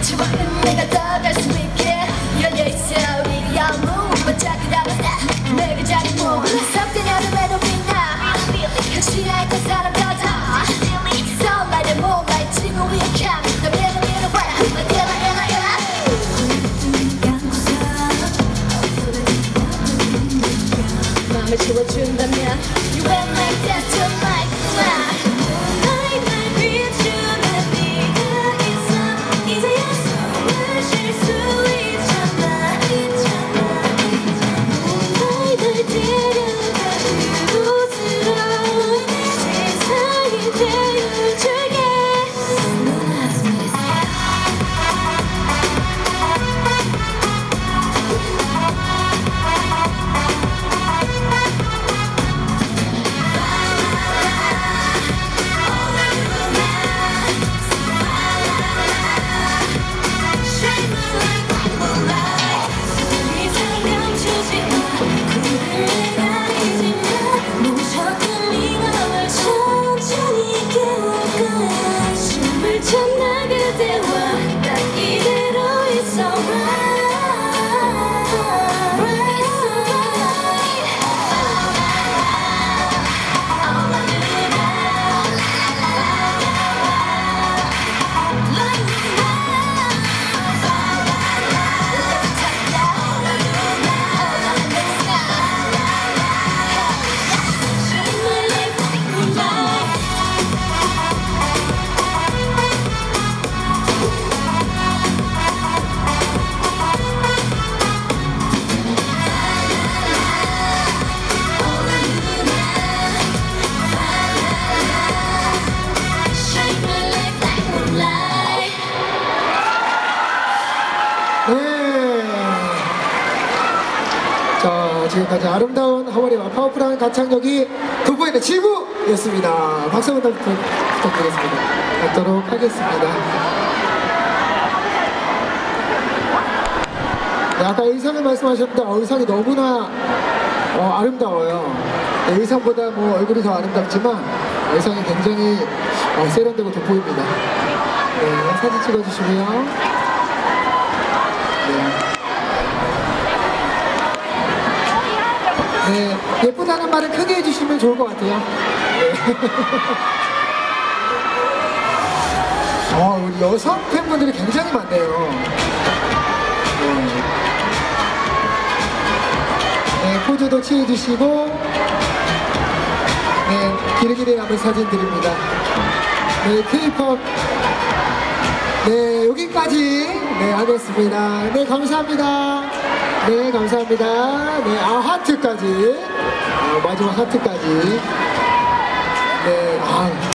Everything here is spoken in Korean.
지워은 내가 더 갈 수 있게 열려있어 우리 영웅 반짝이라고 내가 자리 모 섞인 여름에도 빛나 확실할 그 사람 더더 설날의 몸날 지구 위에 칸 너 밀어봐라 한번 일어나 맘을 지워준다면 You ain't like that to my life 날 비추는 네가 있어 이제야 숨을 쉴 수 있잖아 너희들 데려가 그곳으로 세상이 되어줄게 참나 그대와 딱 이대로 it's alright 자, 지금까지 아름다운 하모니와 파워풀한 가창력이 돋보이는 7부였습니다. 박수 한번 부탁드리겠습니다. 갖도록 하겠습니다. 네, 아까 의상을 말씀하셨는데 의상이 너무나 아름다워요. 네, 의상보다 뭐 얼굴이 더 아름답지만 의상이 굉장히 세련되고 돋보입니다. 네, 사진 찍어주시고요. 네. 네, 예쁘다는 말을 크게 해주시면 좋을 것 같아요. 네. 우리 여성 팬분들이 굉장히 많네요. 네, 포즈도 취해주시고, 네, 기르기르 남은 사진 드립니다. 네, K-POP. 네, 여기까지, 네, 하겠습니다. 네, 감사합니다. 네, 감사합니다. 네, 하트까지. 마지막 하트까지. 네,